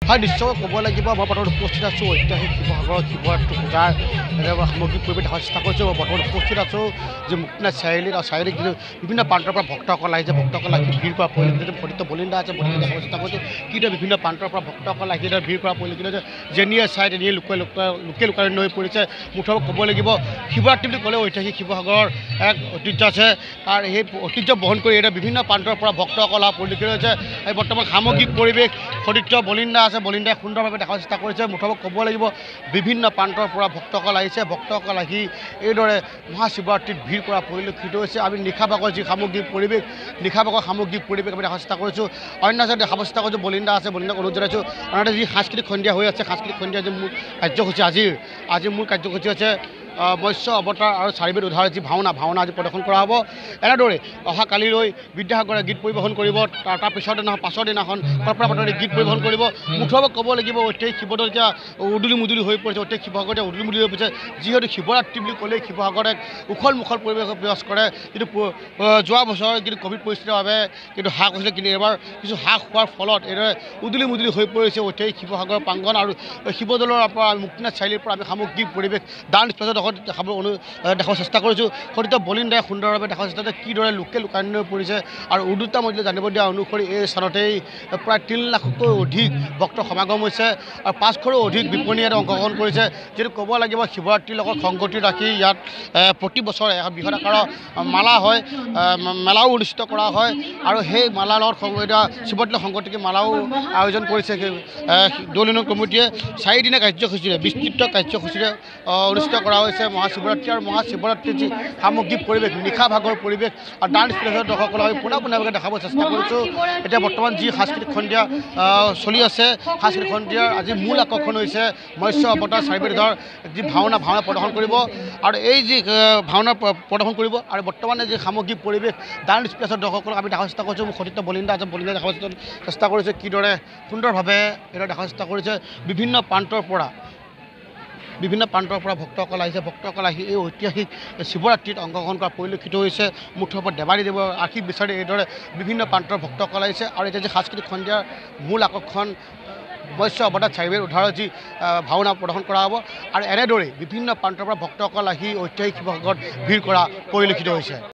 হয় নিশ্চয় ক'ব লাগিব মই বৰ্তমান উপস্থিত আছোঁ ঐতিহাসিক শিৱসাগৰৰ শিৱৰাত্ৰি পূজাৰ সামগ্ৰিক পৰিৱেশ দেখাৰ চেষ্টা কৰিছোঁ মই বৰ্তমান উপস্থিত আছোঁ যে মুক্তিনাথ চাৰিআলিত আৰু চাৰিআলিত কিন্তু বিভিন্ন প্ৰান্তৰ পৰা ভক্তসকল আহিছে ভক্তসকল আহি ভিৰ কৰা পৰিলক্ষিত ফটিত বলিন্দা আছে বলিন্দা দেখাৰ চেষ্টা কৰিছোঁ কিন্তু বিভিন্ন প্ৰান্তৰ পৰা ভক্তসকল আহি ভিৰ কৰা পৰিলক্ষিত হৈছে যেনিয়ে চাই তেনিয়ে লোকে লোকাৰণ্য হৈ পৰিছে মুঠৰ ক'ব লাগিব শিৱৰাত্ৰি বুলি ক'লে ঐতিহাসিক শিৱসাগৰৰ এক ঐতিহ্য আছে আৰু সেই ঐতিহ্য বহন কৰি এতিয়া বিভিন্ন প্ৰান্তৰ পৰা ভক্তসকল অহা পৰিলক্ষিত হৈছে এই বৰ্তমান সামগ্ৰিক পৰিৱেশ ফটিত বলিন্দা আছে বলিন্দাই সুন্দৰভাৱে দেখাৰ চেষ্টা কৰিছে মুঠৰ ক'ব লাগিব বিভিন্ন প্ৰান্তৰ পৰা ভক্তসকল আহিছে ভক্তসকল আহি এইদৰে মহাশিৱৰাত্ৰিত ভিৰ কৰা পৰিলক্ষিত হৈছে আমি নিশা ভাগৰ যি সামগ্ৰিক পৰিৱেশ নিশা ভাগৰ সামগ্ৰিক পৰিৱেশ আমি দেখাৰ চেষ্টা কৰিছোঁ অন্য যে দেখাব চেষ্টা কৰিছোঁ বলিন্দা আছে বলিন্দাক অনুৰোধ জনাইছোঁ আনহাতে যি সাংস্কৃতিক সন্ধিয়া হৈ আছে সাংস্কৃতিক সন্ধিয়া যি মূল কাৰ্যসূচী আজিৰ মূল কাৰ্যসূচী আছে মৎস্য অৱতাৰ আৰু চাৰিবেদ উদ্ধাৰৰ যি ভাওনা আজি প্ৰদৰ্শন কৰা হ'ব এনেদৰে অহা কালিলৈ বিদ্যাসাগৰে গীত পৰিৱেশন কৰিব তাৰ পাছৰ দিনাখন কল্পনা পাটৰি গীত পৰিৱেশন কৰিব মুঠৰ ক'ব লাগিব ঐতিহাসিক শিৱদৌল এতিয়া উদুলি মুদুলি হৈ পৰিছে ঐতিহাসিক শিৱসাগৰ এতিয়া উদুলি মুদুলি হৈ পৰিছে যিহেতু শিৱৰাত্ৰি বুলি ক'লেই শিৱসাগৰত এক উখল মুখল পৰিৱেশ বিৰাজ কৰে কিন্তু যোৱা বছৰ কিন্তু ক'ভিড পৰিস্থিতিৰ বাবে কিন্তু হ্ৰাস হৈছিলে কিন্তু এইবাৰ কিছু হ্ৰাস হোৱাৰ ফলত এইদৰে উদুলি মুদুলি হৈ পৰিছে ঐতিহাসিক শিৱসাগৰ প্ৰাংগণ আৰু শিৱদৌলৰ পৰা মুক্তিনাথ চাৰিআলিৰ পৰা আমি সামগ্ৰিক পৰিৱেশ ডান্স প্লেছত দেখাব চেষ্টা কৰিছোঁ ফটিত বলিন্দাই সুন্দৰভাৱে দেখাব চেষ্টা কৰিছে কিদৰে লোকে লোকাৰণ্য হৈ পৰিছে আৰু উদ্যোক্তা মন্ত্ৰীয়ে জানিব দিয়া অনুসৰি এই স্থানতেই প্ৰায় 3 লাখতকৈ অধিক ভক্তৰ সমাগম হৈছে আৰু 500ৰো অধিক বিপণীয়ে অংশগ্ৰহণ কৰিছে যিটো ক'ব লাগিব শিৱৰাত্ৰিৰ লগত সংগতি ৰাখি ইয়াত প্ৰতি বছৰে এখন বৃহৎ আকাৰৰ মালা হয় মেলাও অনুষ্ঠিত কৰা হয় আৰু সেই মালাৰ লগত শিৱৰাত্ৰি সংগতিকে মালাও আয়োজন কৰিছে দৌল উন্নয়ন কমিটিয়ে 4 দিনীয়া কাৰ্যসূচীৰে বিস্তৃত কাৰ্যসূচীৰে অনুষ্ঠিত কৰা হৈছে মহাশিৱৰাত্ৰি আৰু মহাশিৱৰাত্ৰিৰ যি সামগ্ৰিক পৰিৱেশ নিশা ভাগৰ পৰিৱেশ আৰু ডান্স প্লেছৰ দৰ্শকসকলক আমি পোনপটীয়াকৈ দেখাব চেষ্টা কৰিছোঁ এতিয়া বৰ্তমান যি সাংস্কৃতিক সন্ধিয়া চলি আছে সাংস্কৃতিক সন্ধিয়াৰ আজি মূল আকৰ্ষণ হৈছে মৎস্য অৱতাৰ চাৰিবেদৰ যি ভাওনা প্ৰদৰ্শন কৰিব আৰু এই যি ভাওনা প্ৰদৰ্শন কৰিব আৰু বৰ্তমানে যি সামগ্ৰিক পৰিৱেশ ডান্স প্লেছৰ দৰ্শকসকলক আমি দেখাৰ চেষ্টা কৰিছোঁ ফটিত বলিন্দা আছে বলিন্দা দেখাব চেষ্টা কৰিছে কিদৰে সুন্দৰভাৱে এইদৰে দেখাৰ চেষ্টা কৰিছে বিভিন্ন প্ৰান্তৰ পৰা ভক্তসকল আহিছে ভক্তসকল আহি এই ঐতিহাসিক শিৱৰাত্ৰিত অংশগ্ৰহণ কৰা পৰিলক্ষিত হৈছে মুঠৰ ওপৰত দেৱাদেৱৰ আশীষ বিচাৰি এইদৰে বিভিন্ন প্ৰান্তৰ ভক্তসকল আহিছে আৰু এতিয়া যি সাংস্কৃতিক সন্ধিয়াৰ মূল আকৰ্ষণ মৎস্য অৱতাৰ চাৰিবেদ উদ্ধাৰৰ যি ভাওনা প্ৰদৰ্শন কৰা হ'ব আৰু এনেদৰে বিভিন্ন প্ৰান্তৰ পৰা ভক্তসকল আহি ঐতিহাসিক শিৱসাগৰত ভিৰ কৰা পৰিলক্ষিত হৈছে।